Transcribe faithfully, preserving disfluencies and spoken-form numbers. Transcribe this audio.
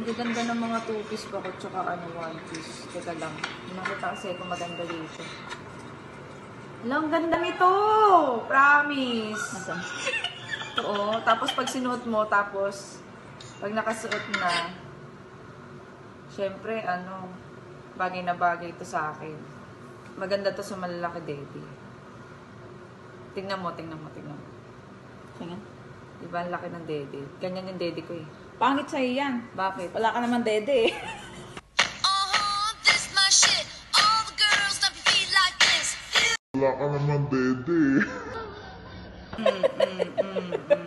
Gaganda ng mga two-piece ba ko tsaka ano, one-piece. Teka lang. Nakita kasi kung maganda dito. Alam, ganda nito! Promise! Nasaan? Oo. Tapos pag sinuot mo, tapos pag nakasuot na, syempre, ano, bagay na bagay ito sa akin. Maganda to sa malalaki, Daddy. Tingnan mo, tingnan mo, tingnan mo. Tingnan. Diba, ang laki ng Daddy. Ganyan yung Daddy ko eh. Pangit sa'yo yan. Bakit? Wala ka naman dede eh. Wala ka naman, dede. Mm, mm, mm, mm.